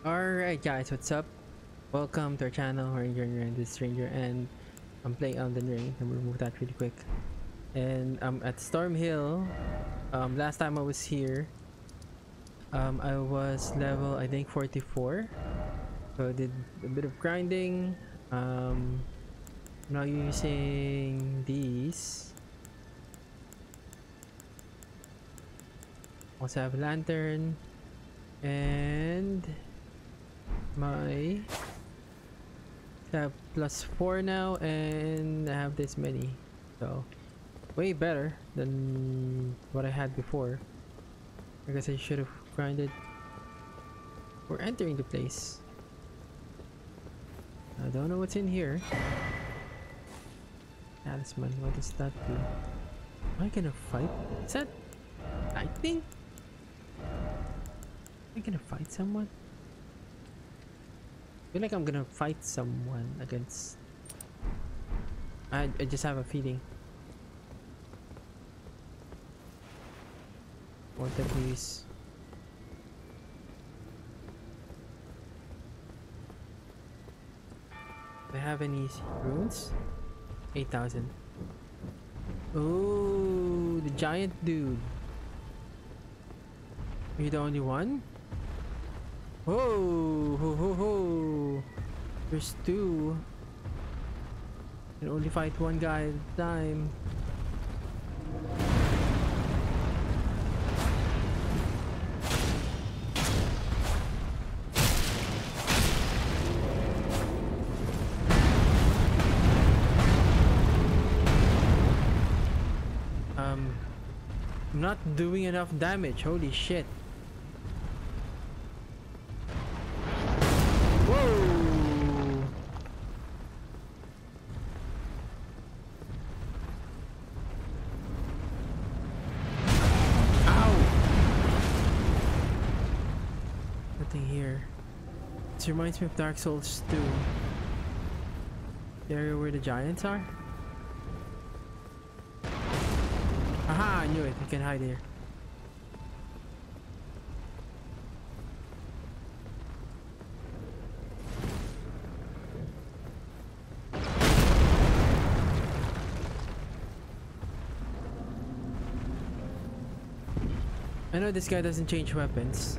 Alright guys, what's up? Welcome to our channel. We're enjoying this stranger and I'm playing Elden Ring. Let me remove that really quick. And I'm at Storm Hill. Last time I was here, I was level I think 44. So I did a bit of grinding. I'm now using these. Also have a lantern and my have +4 now, and I have this many, so way better than what I had before. I guess I should have grinded for entering the place. I don't know what's in here. Talisman, what does that do? Am I gonna fight? Is that lightning? Am I gonna fight someone? I feel like I'm gonna fight someone against... I just have a feeling. What of these? Do I have any runes? 8,000. Oh, the giant dude. Are you the only one? Whoa, ho ho ho! There's two. You can only fight one guy at a time. I'm not doing enough damage. Holy shit. Whoa! Ow! Nothing here. This reminds me of Dark Souls 2. The area where the giants are? Aha! I knew it. You can hide here. I know this guy doesn't change weapons.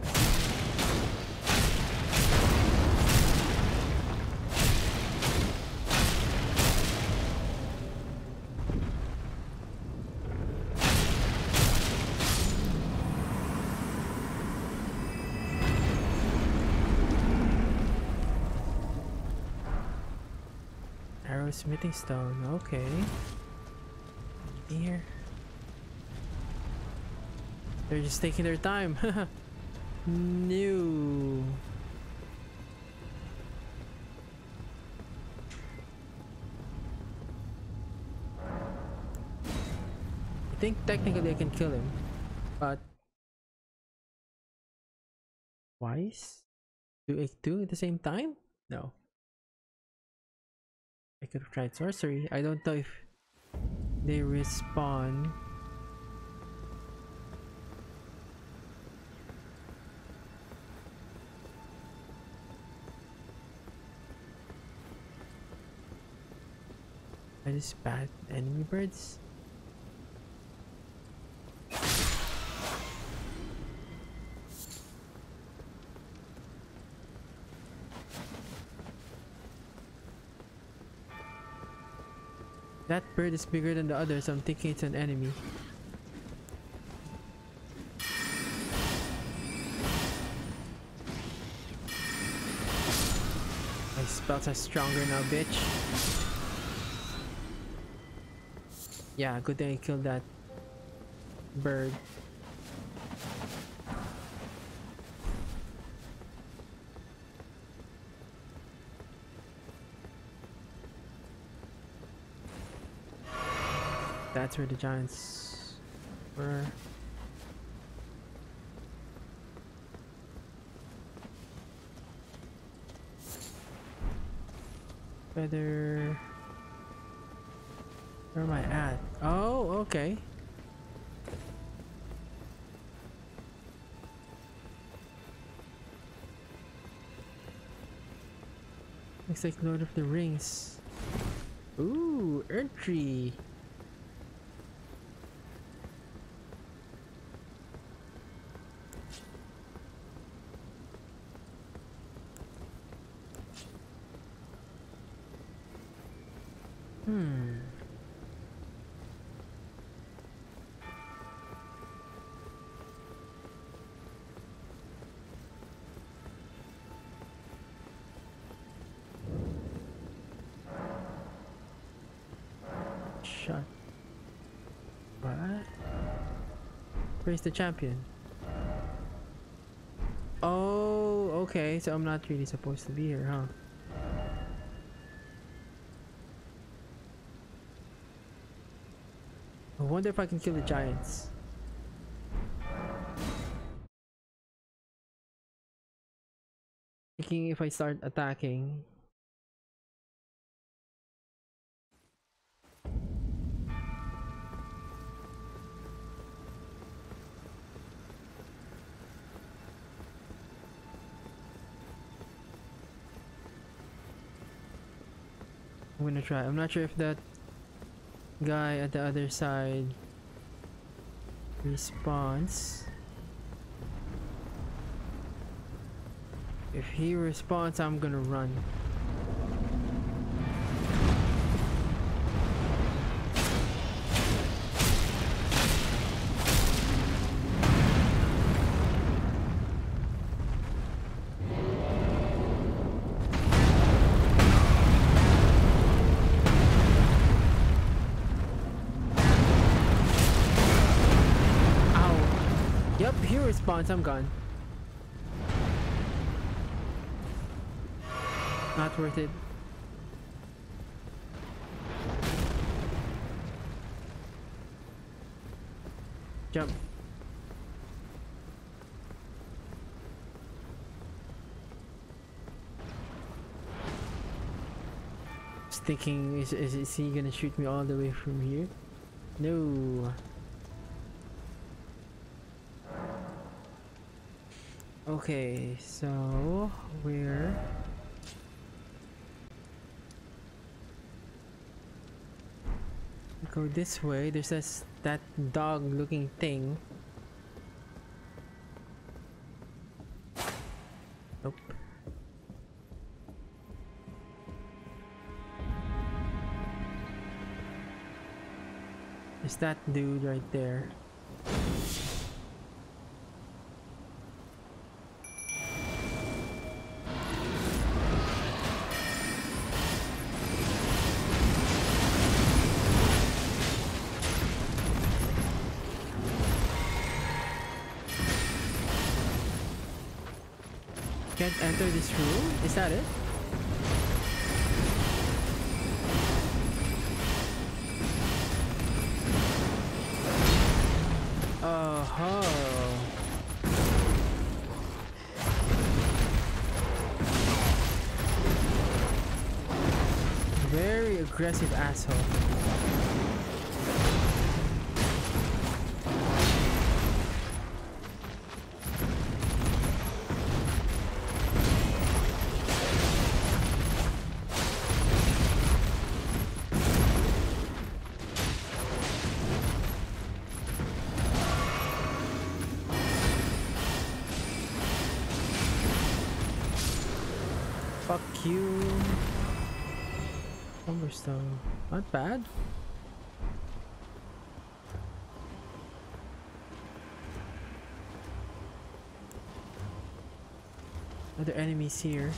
Arrow smithing stone, okay. Here. They're just taking their time. No. I think technically I can kill him, but twice? Do I two at the same time? No. I could have tried sorcery. I don't know if they respawn. Are these bad enemy birds? That bird is bigger than the others, so I'm thinking it's an enemy. My spells are stronger now, bitch. Yeah, good thing I killed that bird. That's where the giants were. Feather. Where am I at? Oh, okay. Looks like Lord of the Rings. Ooh, Erdtree. Shut. What? Where's the champion? Oh, okay. So I'm not really supposed to be here, huh? I wonder if I can kill the giants. Thinking if I start attacking. I'm gonna try. I'm not sure if that guy at the other side responds. If he responds, I'm gonna run. Yep, he responds, I'm gone. Not worth it. Jump. Just thinking, is he gonna shoot me all the way from here? No. Okay, so we're go this way. There's that dog looking thing. Nope. There's that dude right there. Can't enter this room? Is that it? Oh-ho. Very aggressive asshole. Fuck you. Humberstone. Not bad. Other enemies here.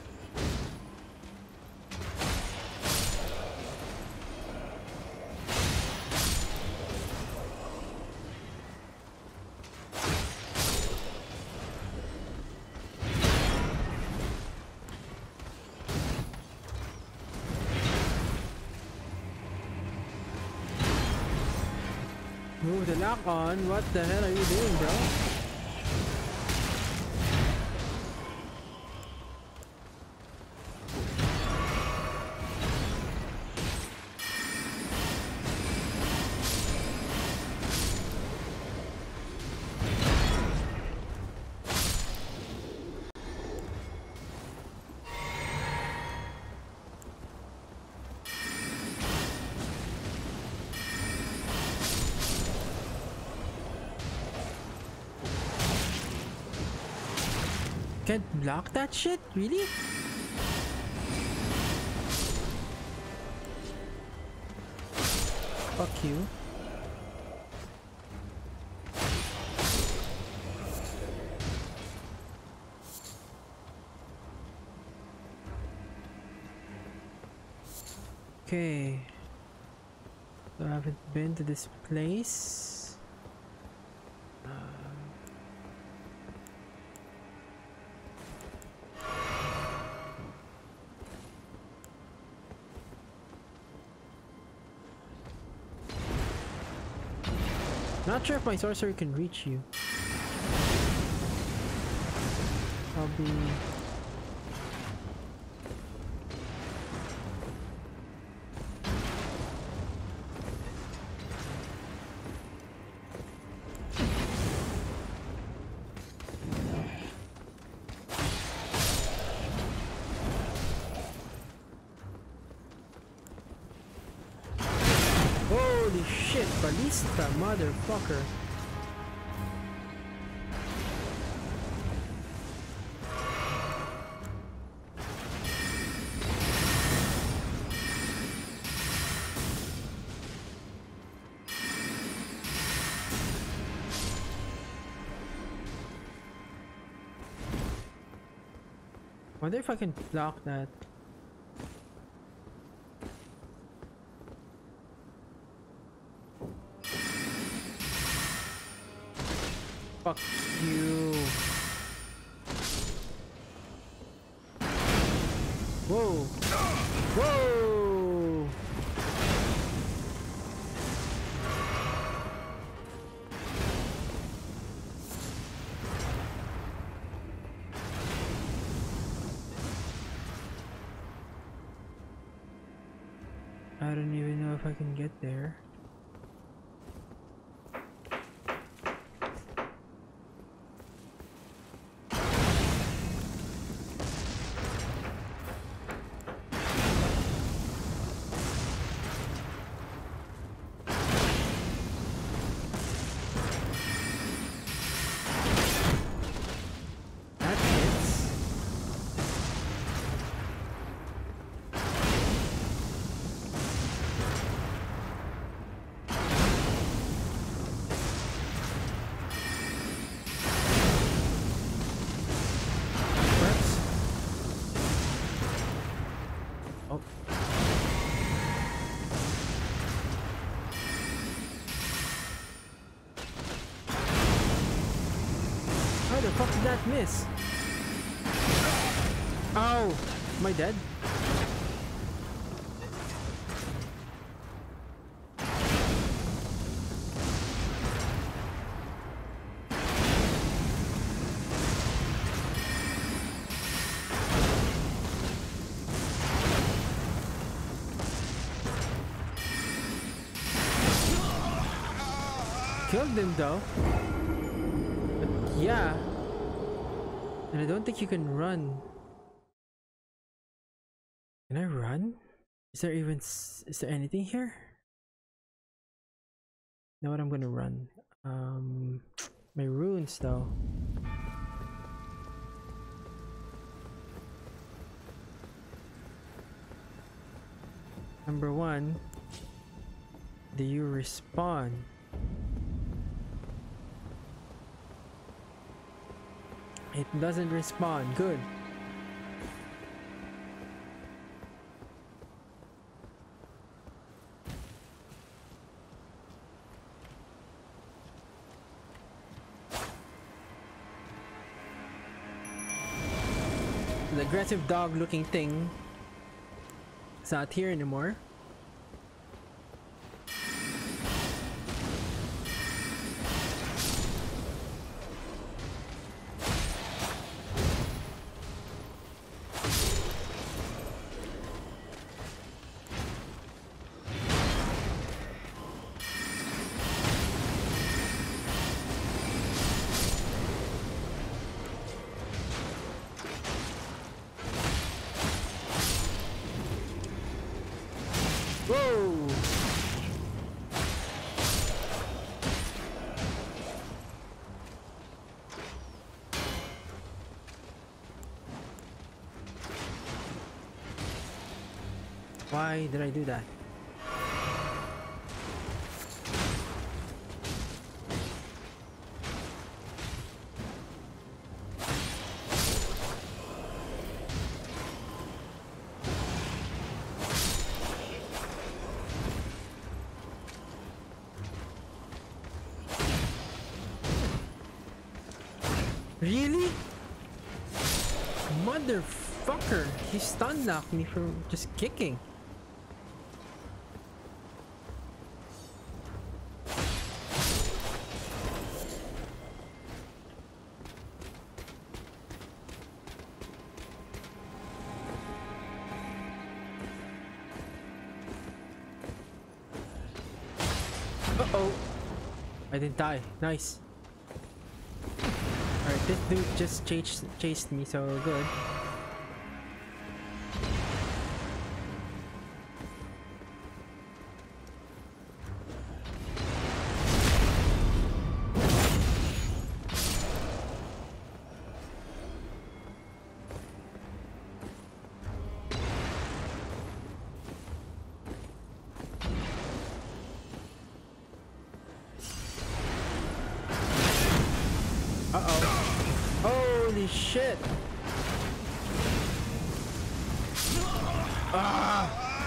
Move the lock on. What the hell are you doing, bro? Can't block that shit? Really? Fuck you. Okay. So I haven't been to this place. Not sure if my sorcerer can reach you. Probably. Holy shit, Ballista, motherfucker. Wonder if I can block that. Fuck you. Whoa. Whoa. I don't even know if I can get there. How the fuck did that miss? Ow! Am I dead? Killed him though. But yeah. And I don't think you can run. Can I run? Is there anything here? Know what, I'm gonna run. My runes though. Number 1. Do you respawn? It doesn't respawn. Good. The aggressive dog looking thing is not here anymore. Why did I do that? Really? Motherfucker! He stun locked me from just kicking. Uh-oh. I didn't die. Nice. Alright, this dude just chased me, so good. Uh-oh. Holy shit! Ah!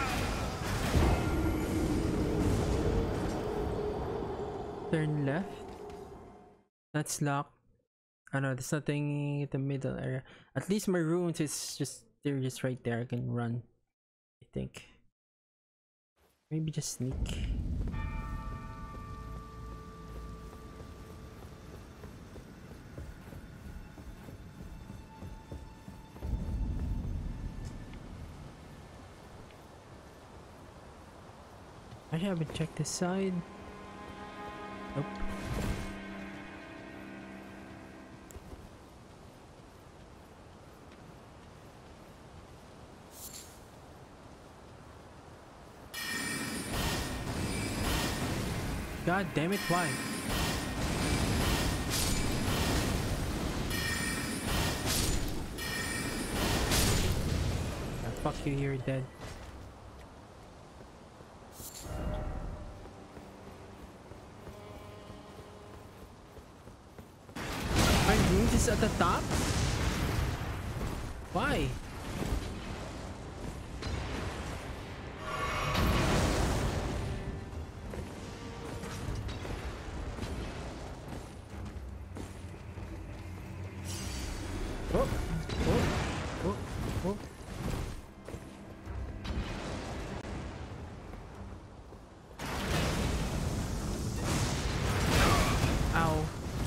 Turn left. That's locked. I know there's nothing in the middle area. At least my runes is just they're just right there. I can run. I think. Maybe just sneak. I haven't checked this side. Nope. God damn it, why? Ah, fuck you, you're dead. My runes is at the top? Why? Oh, oh, oh, oh. Ow.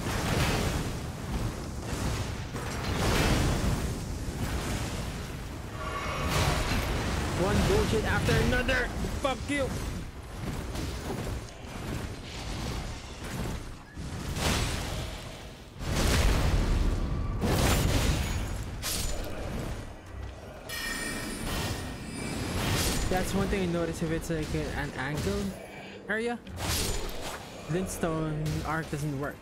One bullshit after another. Fuck you. That's one thing I noticed if it's like an angled area. Glintstone arc doesn't work.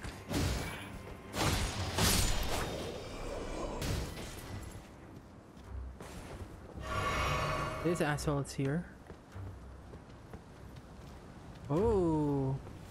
This asshole's here. Oh.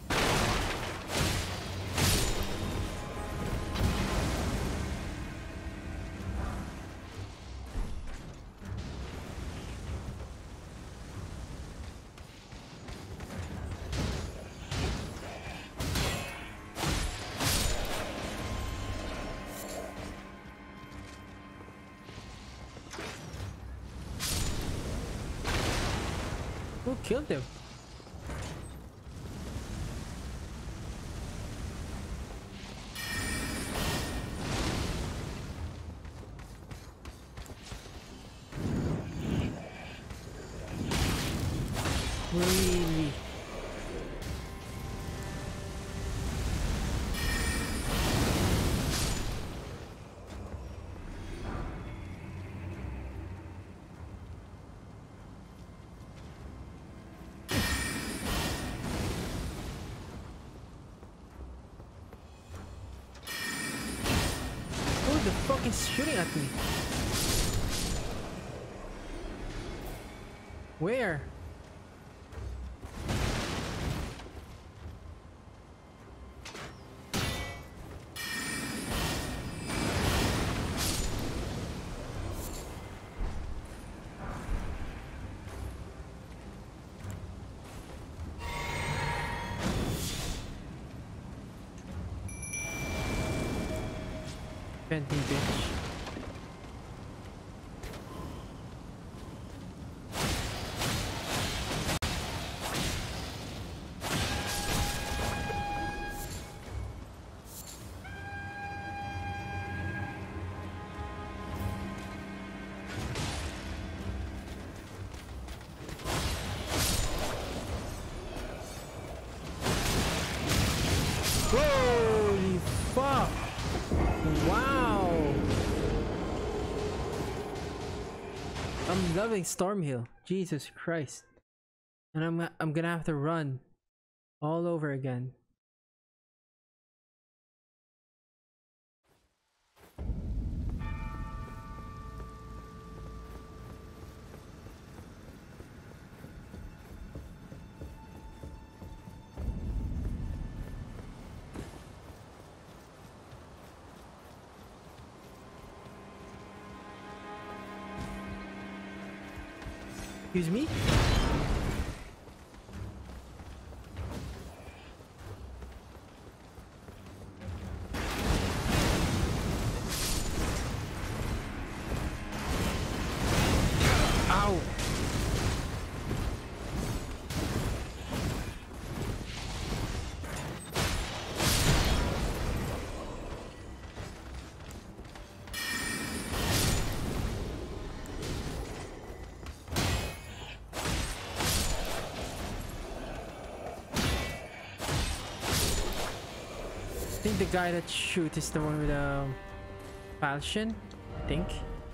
Who killed him? Really? Who the fuck is shooting at me? Where? Fenty bitch. Holy fuck! Wow! I'm loving Stormhill. Jesus Christ. And I'm gonna have to run all over again. Excuse me? Ow! I think the guy that shoots is the one with a falchion, I think.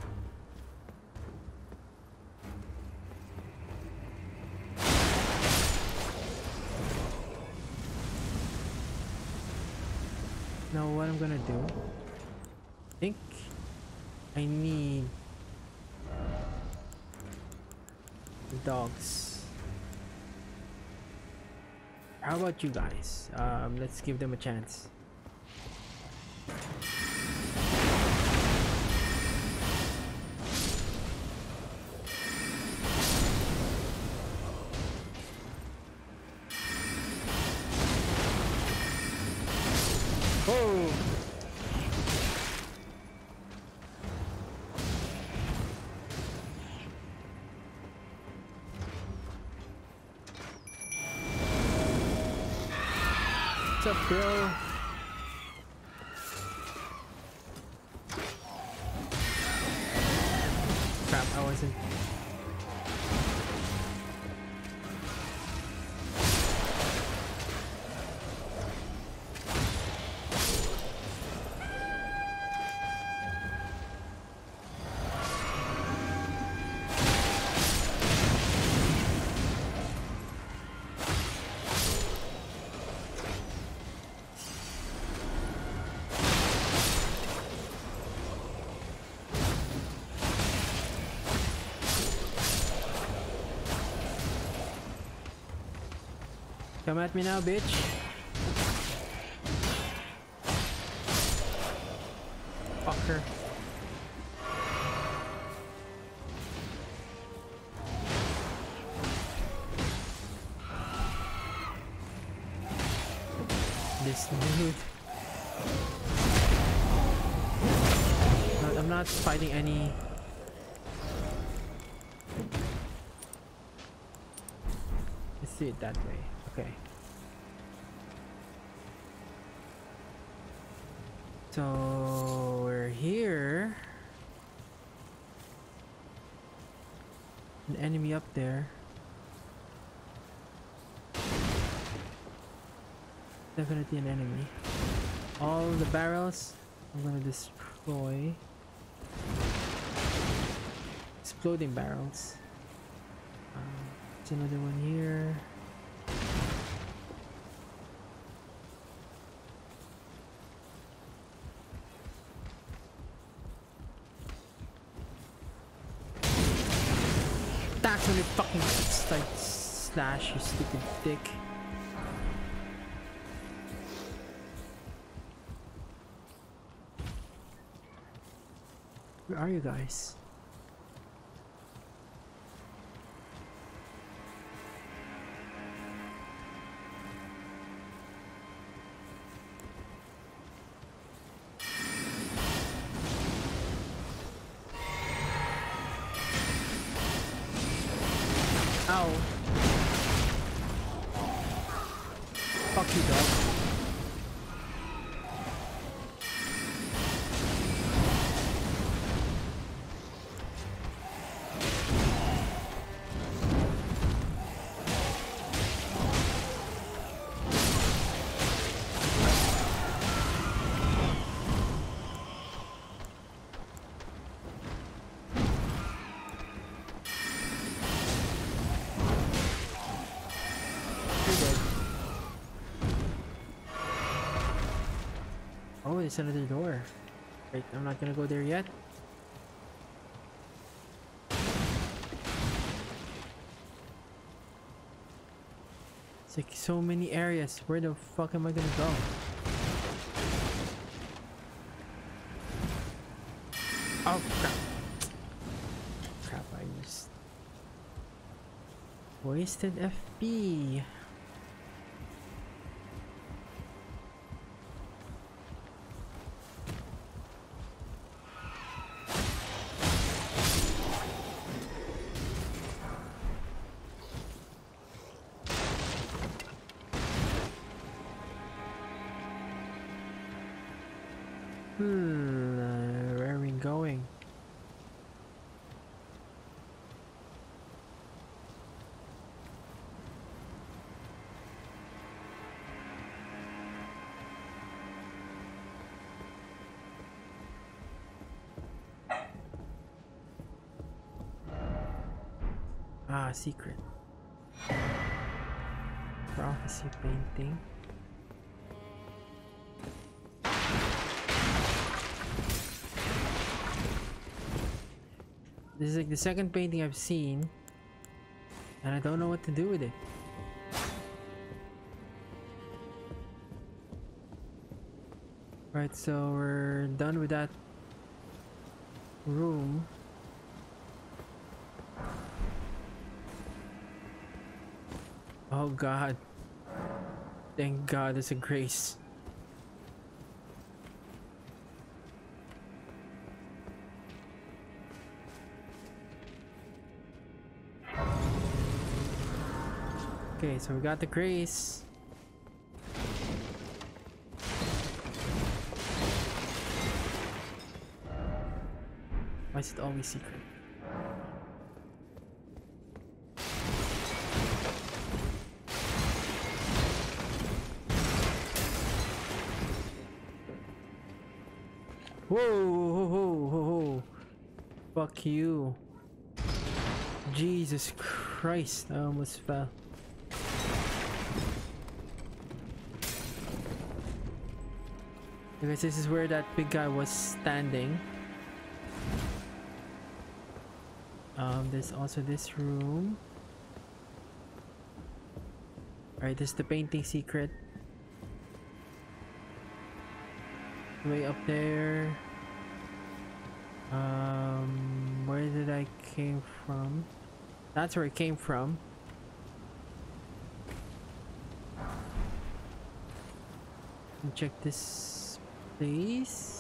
Now what I'm gonna do, I think I need the dogs. How about you guys? Let's give them a chance. Oh! What's up, bro? Crap, I wasn't. Come at me now, bitch. Fucker. This dude. I'm not fighting any. Let's see it that way. Okay. So we're here. An enemy up there. Definitely an enemy. All the barrels I'm gonna destroy. Exploding barrels. There's another one here. Attack! Actually, fucking start slash, you stupid dick. Where are you guys? Ow. Fuck you, dog. Oh, there's another door. Wait, I'm not gonna go there yet. It's like so many areas. Where the fuck am I gonna go? Oh crap. Crap, I just wasted FP. Where are we going? Ah, secret. Prophecy painting. This is like the second painting I've seen, and I don't know what to do with it. Right, so we're done with that room. Oh god. Thank god there's a grace. Okay, so we got the grace. Why is it always secret? Whoa, whoa, whoa, whoa, whoa. Fuck you. Jesus Christ, I almost fell. Because this is where that big guy was standing. There's also this room. Alright, this is the painting secret. Way up there. Where did I came from? That's where I came from. Let me check this place.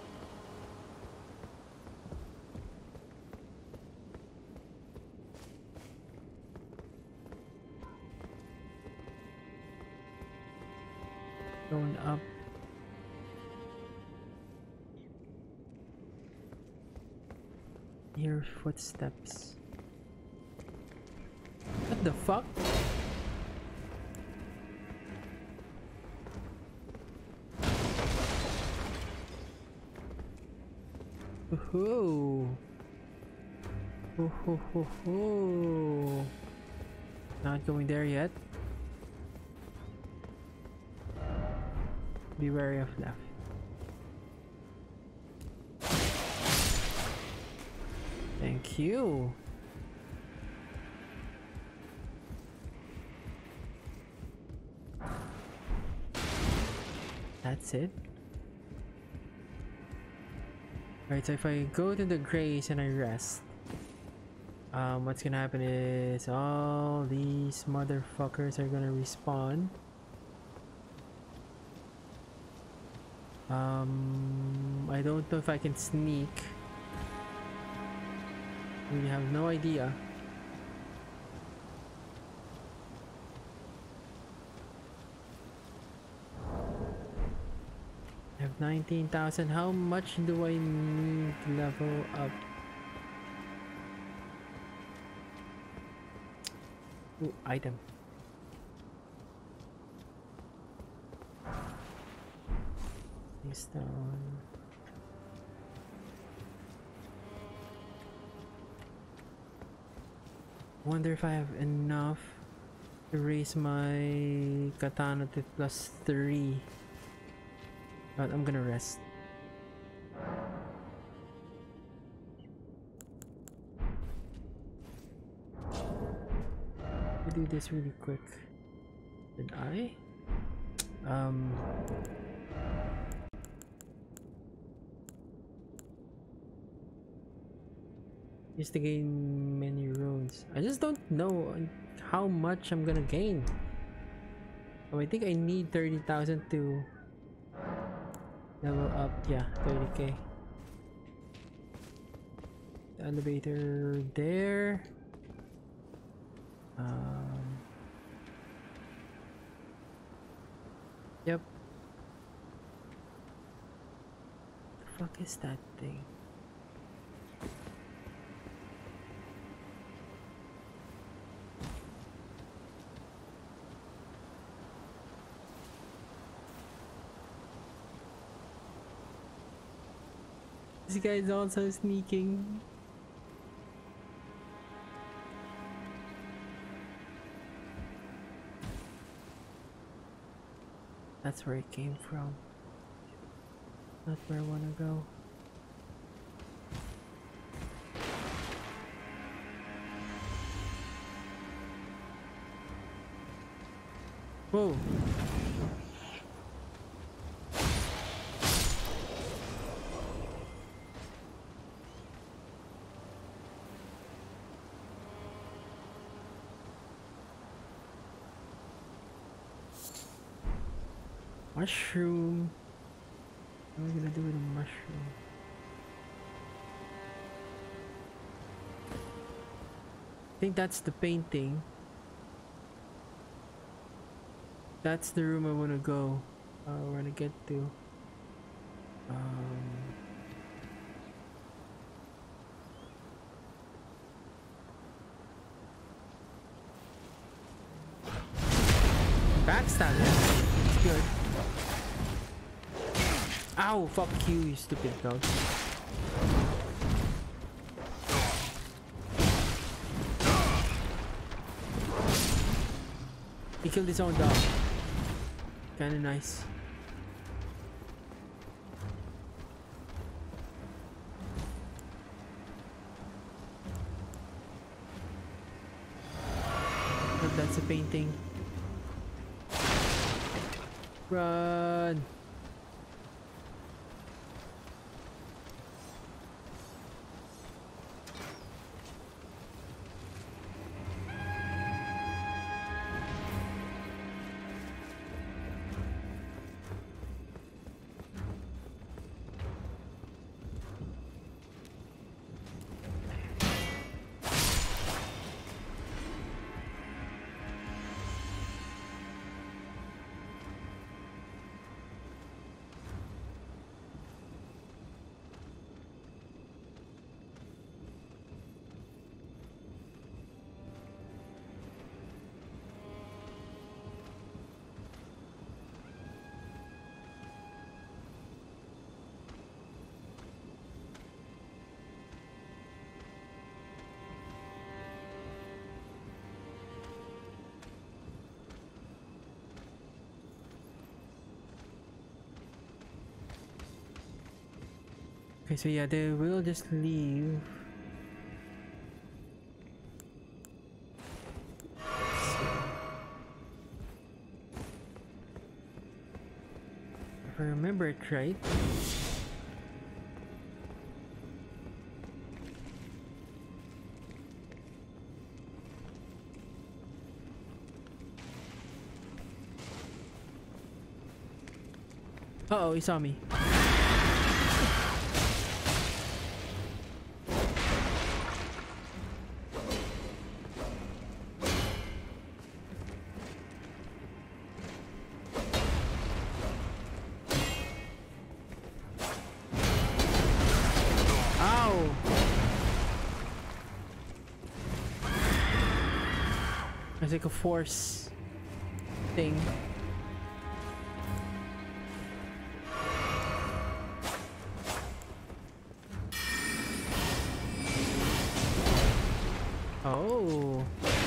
Going up. Hear footsteps. What the fuck? Ooh. Ooh. Not going there yet. Be wary of left. Thank you. That's it. Alright, so if I go to the grace and I rest, what's gonna happen is all these motherfuckers are gonna respawn. I don't know if I can sneak. We have no idea. I have 19,000. How much do I need to level up? Ooh, item. Stone. Wonder if I have enough to raise my katana to +3. But I'm gonna rest. I'll do this really quick. Did I? Just to gain many runes. I just don't know how much I'm gonna gain. Oh, I think I need 30,000 to level up. Yeah, 30k. The elevator there. Yep. The fuck is that thing? This guy is also sneaking. That's where it came from. Not where I wanna go. Whoa. Mushroom. What are we gonna do with a mushroom? I think that's the painting. That's the room I wanna go. We're gonna get to. Backstab. It's good. Ow! Fuck you, you stupid dog. He killed his own dog. Kinda nice. But that's a painting. Run! Okay, so yeah, they will just leave. If I remember it right. Uh-oh, he saw me. Ow! There's like a force thing. Oh.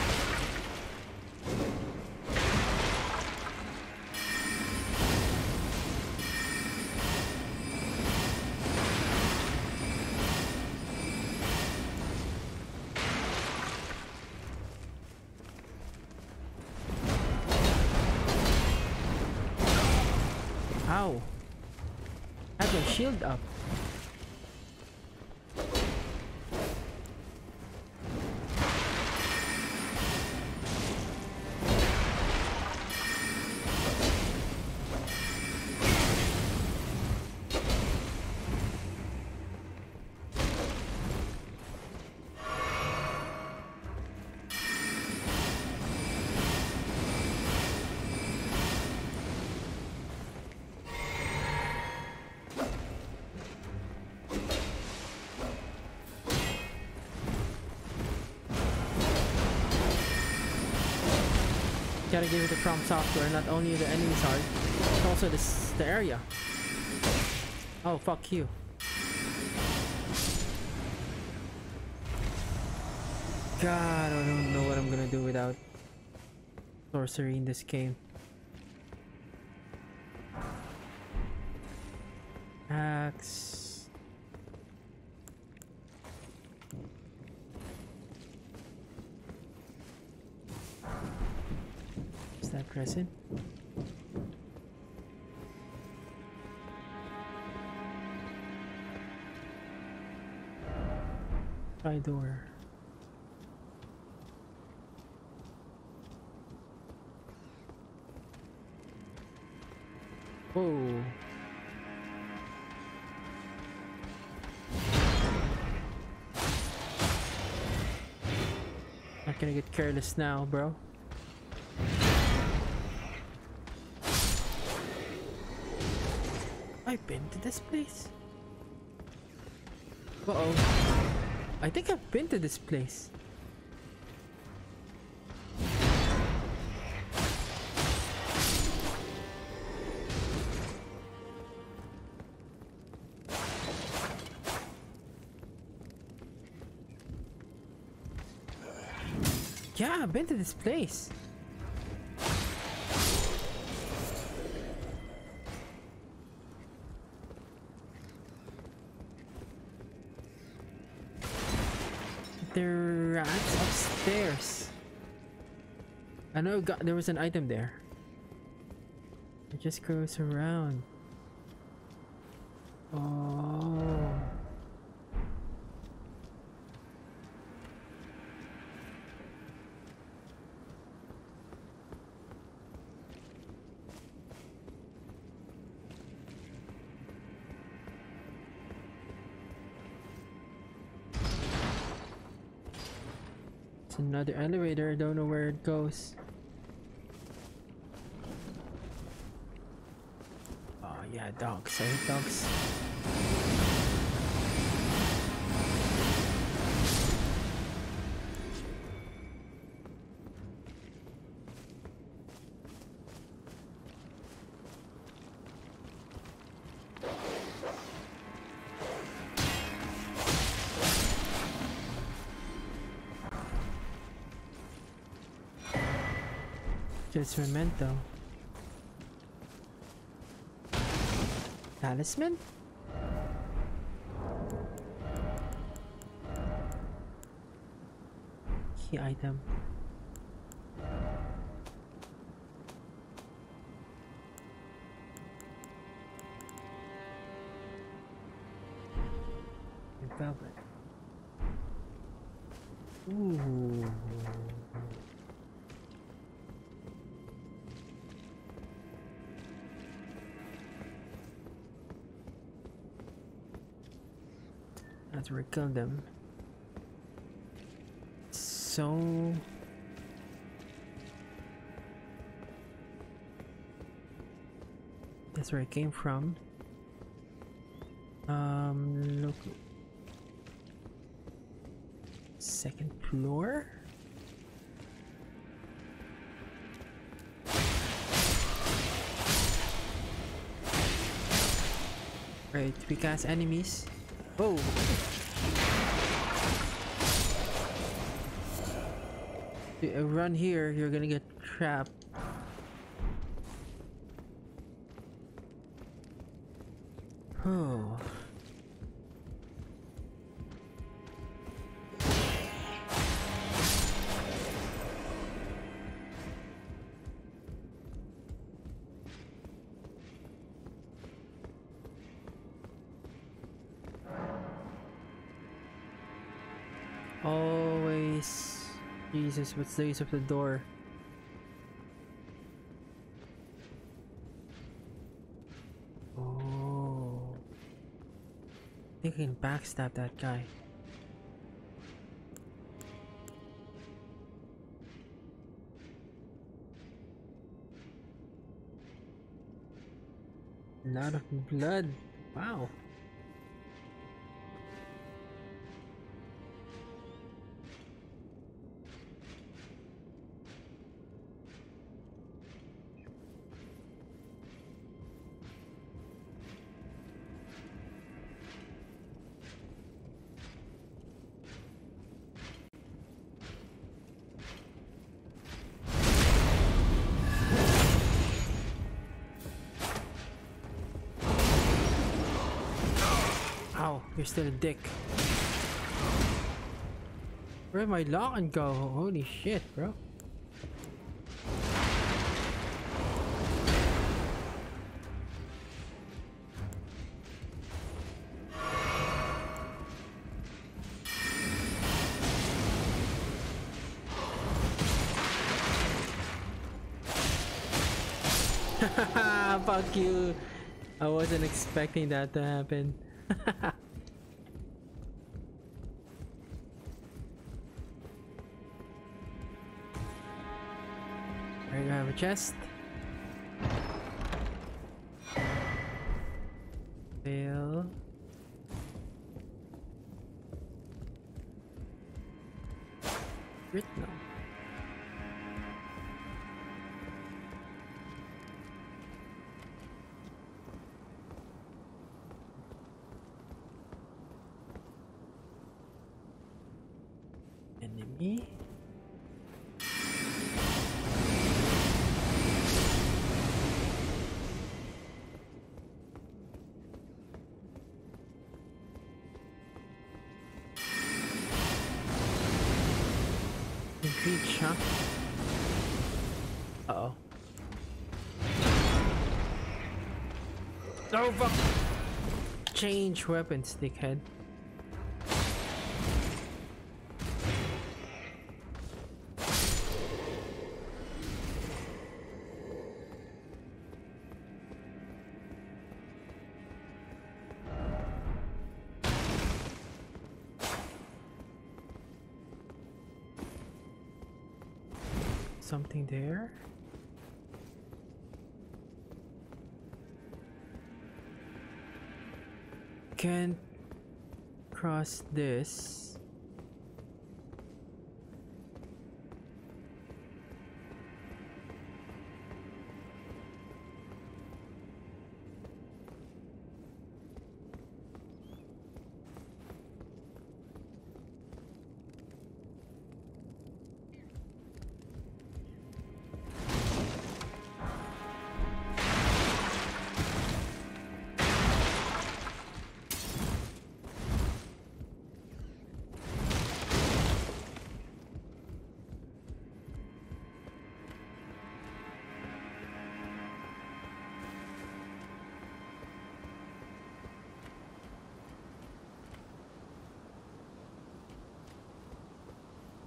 Ow. I have my shield up. Gotta give it the From Software, not only the enemies are, but also the area. Oh, fuck you. God, I don't know what I'm gonna do without sorcery in this game. Axe. Is that resin? Try door. Whoa. Not gonna get careless now, bro. I've been to this place. Uh-oh. I think I've been to this place. Yeah, I've been to this place. There are rats upstairs. I know there was an item there. It just goes around. Oh. It's another elevator. I don't know where it goes. Oh yeah, dogs. I hate dogs. Just memento. Talisman? Key item. velvet. Ooh. That's where I killed them. So that's where I came from. Look. Second floor? Right, we cast enemies. Oh! If you run here, you're gonna get trapped. Oh. Always. Jesus, what's the use of the door? Oh. I think I can backstab that guy. A lot of blood. Wow. Ow, you're still a dick. Where'd my lock and go? Holy shit, bro. Fuck you. I wasn't expecting that to happen. There you have a chest. Fail. Crit now. Enemy. Reach, huh? Uh-oh. Oh, fuck! Change weapons, dickhead. Something there? Can't cross this.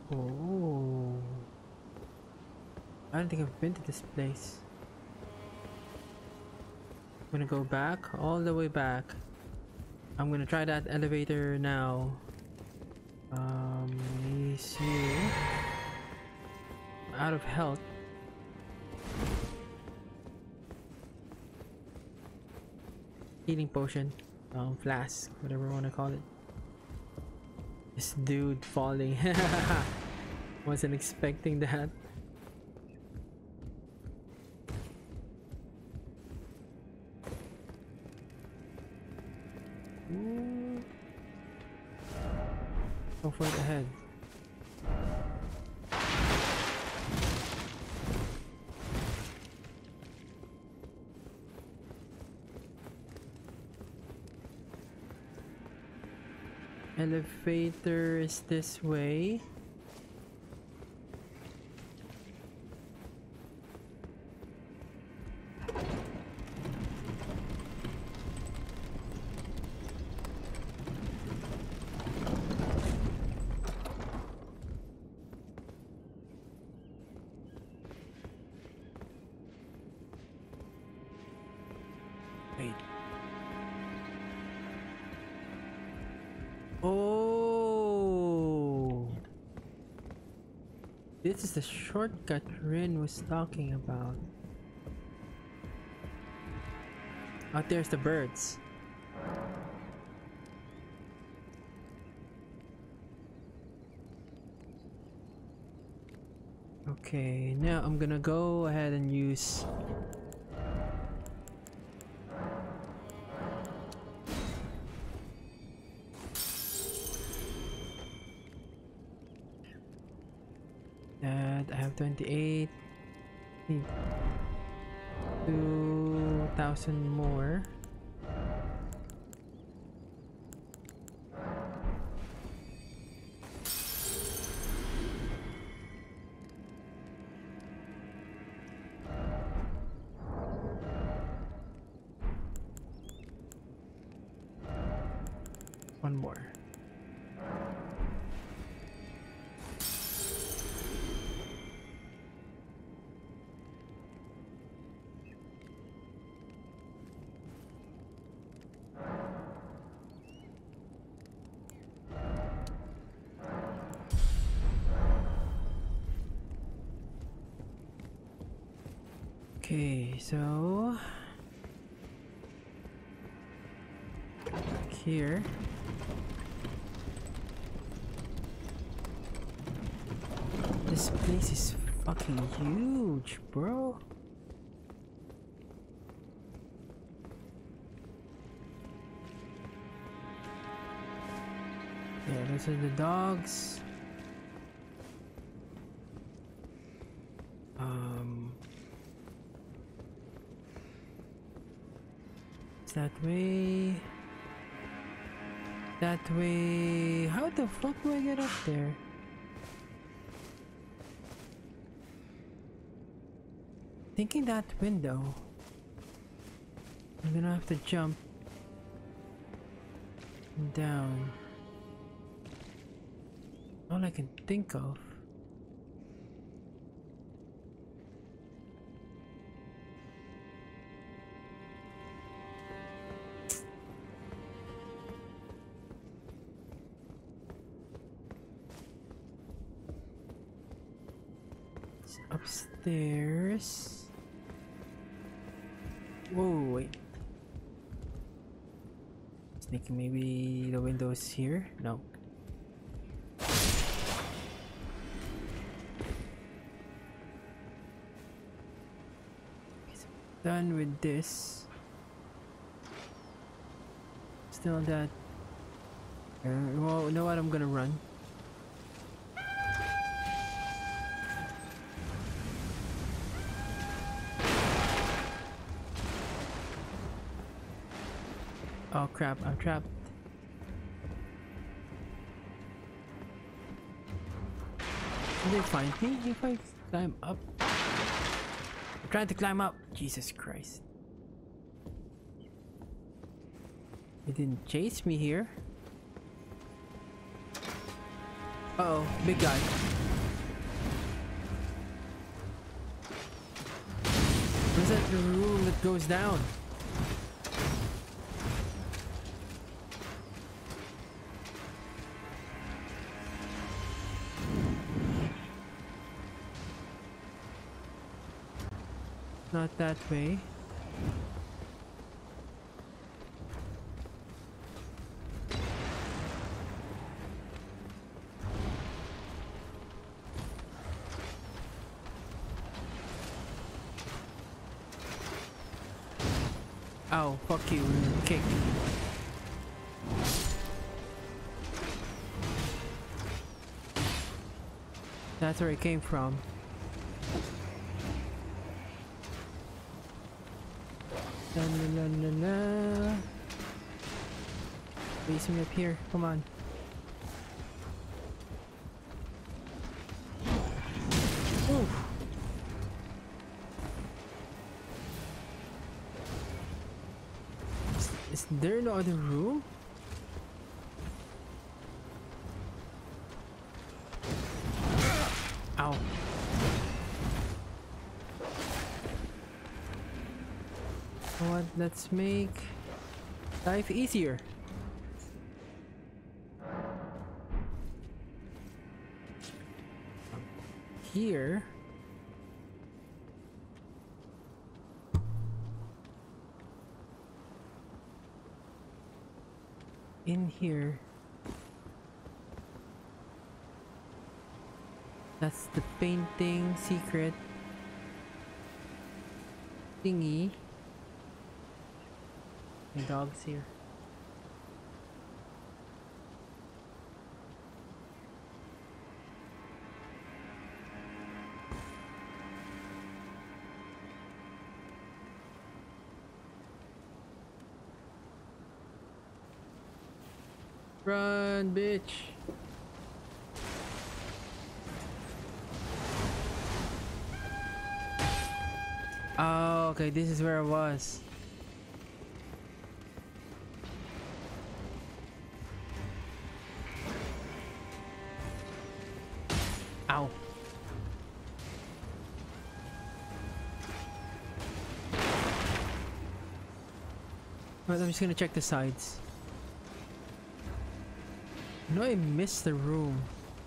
Oh, I don't think I've been to this place. I'm gonna go back, all the way back. I'm gonna try that elevator now. He's here. Out of health. Healing potion. Flask, whatever you wanna call it. This dude falling. Wasn't expecting that. Ooh. Go for it ahead. Elevator is this way. Wait. Oh, this is the shortcut Rin was talking about. Out there's the birds. Okay, now I'm gonna go ahead and use that. I have 28. Need 2,000 more. One more. Okay, so here. This place is fucking huge, bro. Yeah, those are the dogs. It's that way. That way. How the fuck do I get up there? Thinking that window. I'm gonna have to jump down. All I can think of. It's upstairs. Whoa, wait. Thinking maybe the window's here? No. Done with this. Still that. Well, you know what? I'm gonna run. Oh crap, I'm trapped. Will they find me if I climb up? I'm trying to climb up. Jesus Christ. They didn't chase me here. Uh oh, big guy. is that the room that goes down? Not that way. Ow, fuck you, kick. That's where it came from. La la la la. Face me up here, come on. Oof. Is there no other room? Ow. What? Let's make life easier. Here. In here. That's the painting secret thingy. My dog's here. Run, bitch. Oh, okay, this is where I was. Ow. Well, I'm just gonna check the sides. No, I missed the room.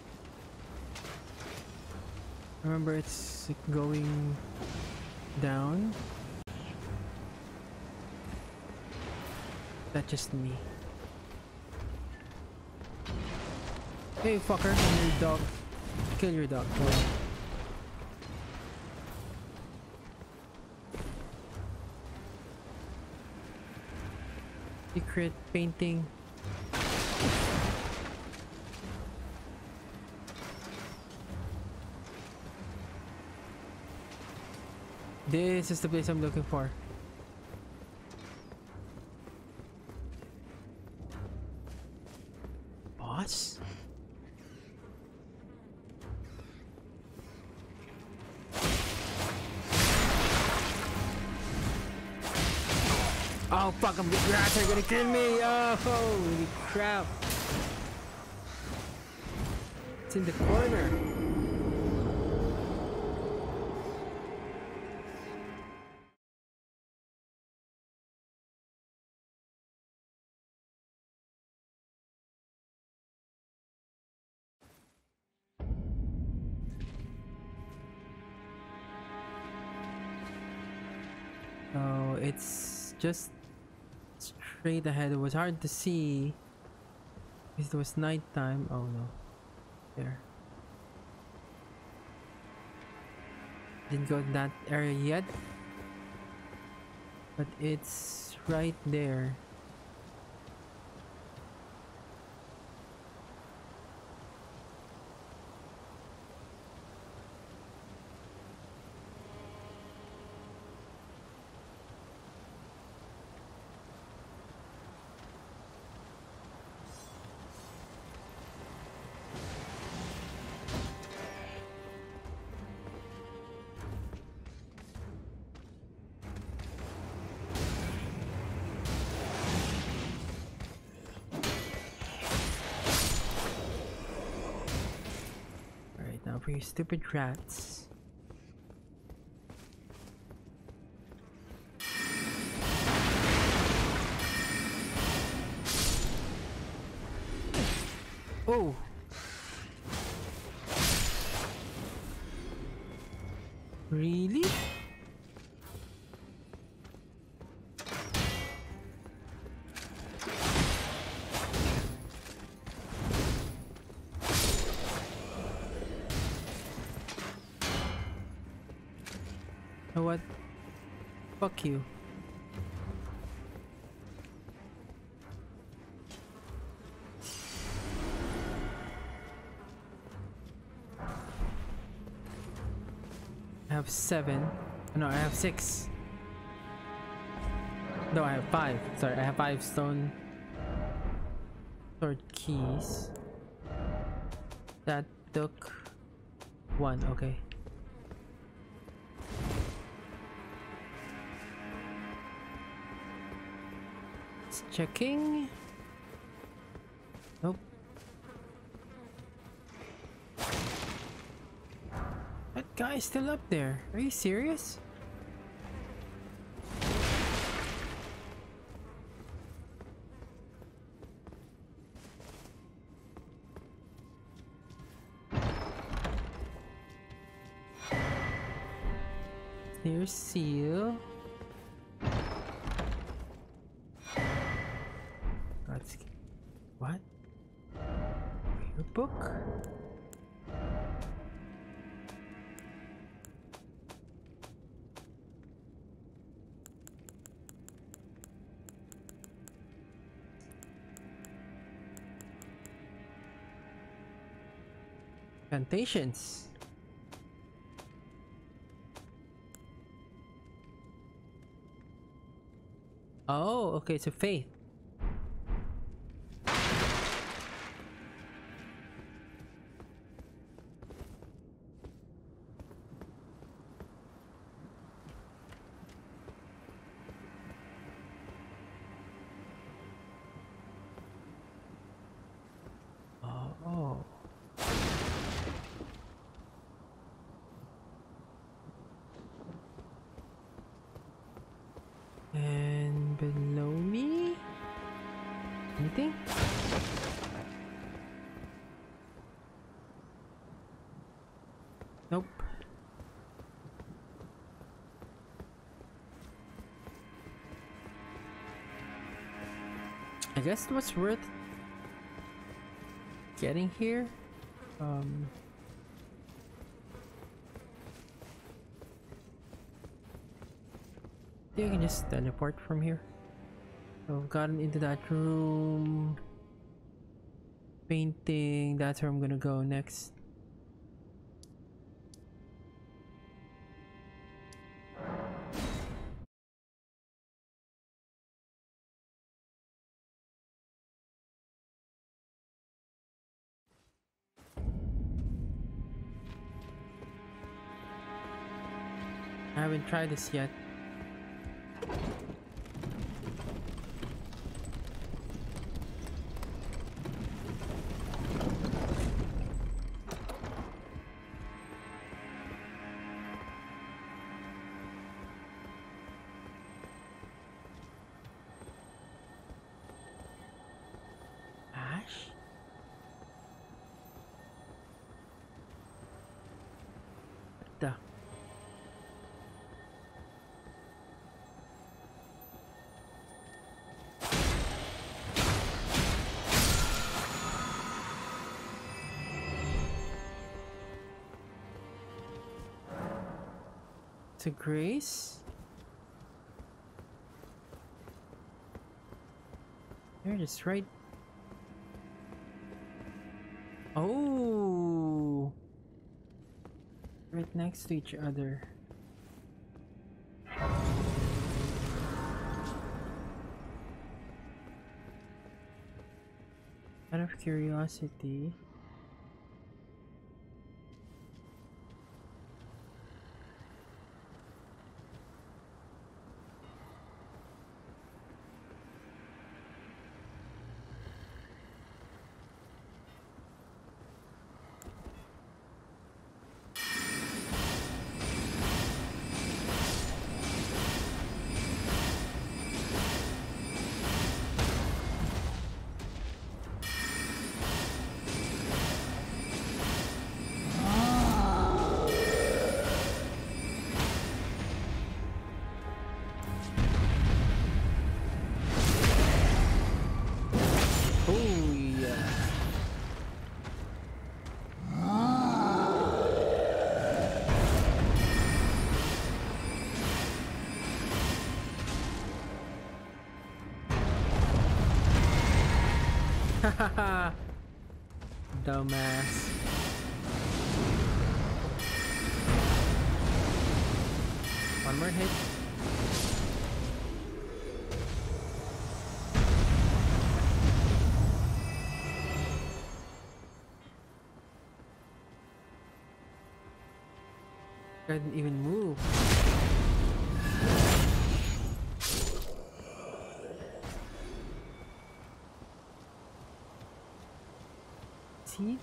Remember, it's going down. That's just me. Hey, fucker, I'm your dog. Kill your dog. Go on. Secret painting. This is the place I'm looking for. Boss? Oh fuck, rats are gonna kill me! Oh, holy crap! It's in the corner. Oh, it's just straight ahead. It was hard to see because it was nighttime. Oh no. There. Didn't go to that area yet. But it's right there. For you stupid rats. Oh! Really? know what? Fuck you. I have 7. No, I have 6. No, I have 5. Sorry, I have 5 stone sword keys. That took 1. Okay. It's checking. Nope. That guy is still up there. Are you serious? Clear seal. That's what? Your book? Plantations. Oh, okay, so faith. Oh. And below me? Anything? Nope. I guess it was worth getting here. I think I can just teleport from here. So I've gotten into that room. Painting, that's where I'm gonna go next. I haven't tried this yet. Ash? What the? To Grace? They're just right. Oh, right next to each other. Out of curiosity. Dumbass. One more hit. Couldn't even move. See?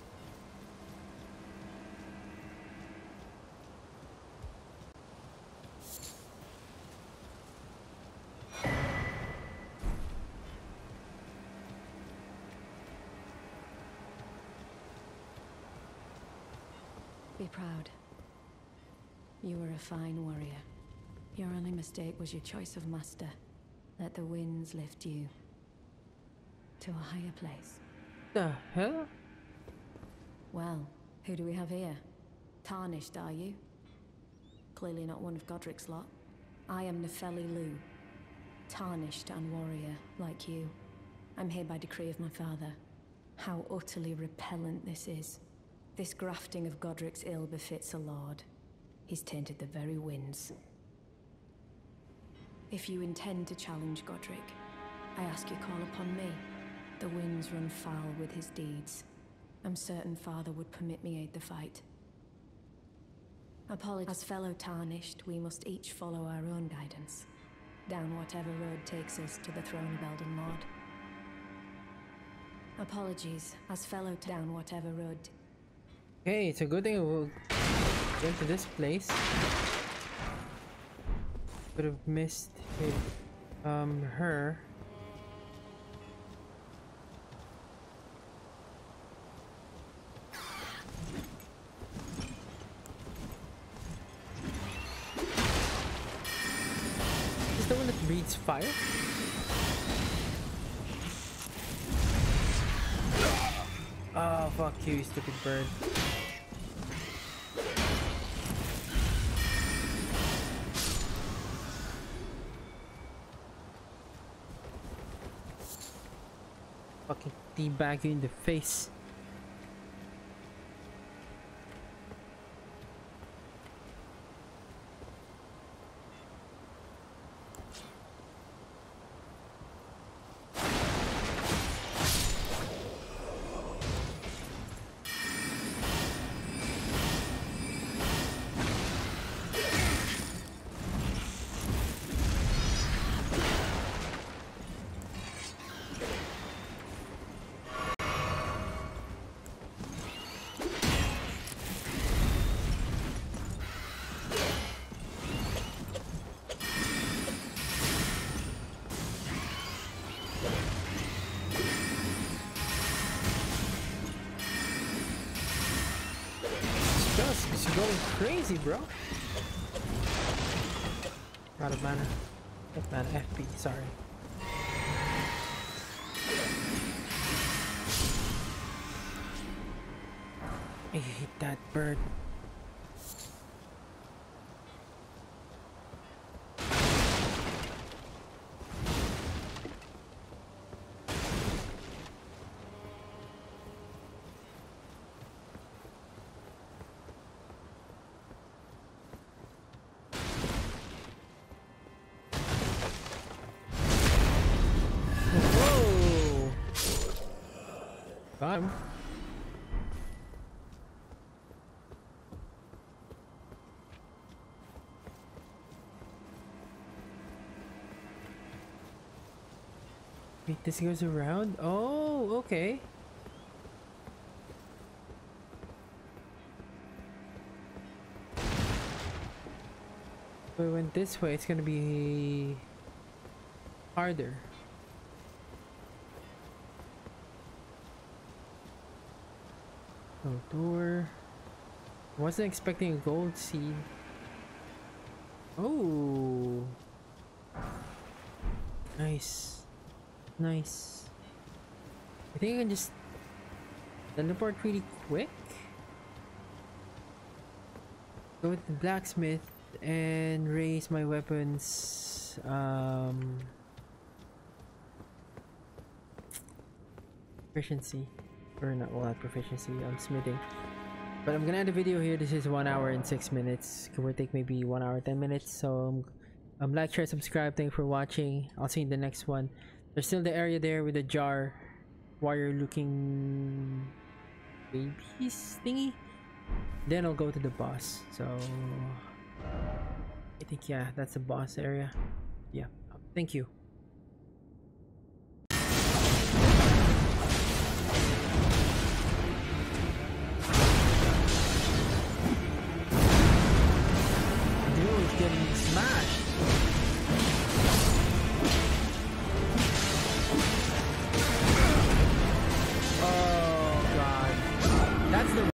Be proud. You were a fine warrior. Your only mistake was your choice of master. Let the winds lift you to a higher place. The hell? Well, who do we have here? Tarnished, are you? Clearly not one of Godric's lot. I am Nepheli Loux. Tarnished and warrior, like you. I'm here by decree of my father. How utterly repellent this is. This grafting of Godric's ill befits a lord. He's tainted the very winds. If you intend to challenge Godric, I ask you call upon me. The winds run foul with his deeds. I'm certain father would permit me aid the fight. Apologies. As fellow Tarnished, we must each follow our own guidance. Down whatever road takes us to the throne of Elden Lord. Apologies, as fellow down whatever road. Okay, it's a good thing we'll get to this place. Could have missed it, her. Is the one that breathes fire? Oh, fuck you, you stupid bird. Fucking teabag you in the face. She's going crazy, bro. Out of mana. Not mana, FP, sorry. I hate that bird. Time. Wait, this goes around? Oh, okay. If we went this way, it's gonna be harder. Oh, door. Wasn't expecting a gold seed. Oh, nice, nice. I think I can just teleport really quick. Go with the blacksmith and raise my weapons. proficiency. Or not, well, not proficiency, I'm smithing. But I'm gonna end the video here. This is 1 hour and 6 minutes. Give or take maybe 1 hour 10 minutes. So like, share, subscribe. Thank you for watching. I'll see you in the next one. There's still the area there with the jar warrior looking babies thingy. Then I'll go to the boss. So I think, yeah, that's the boss area. Yeah, thank you. Dude, getting smashed. Oh god, that's the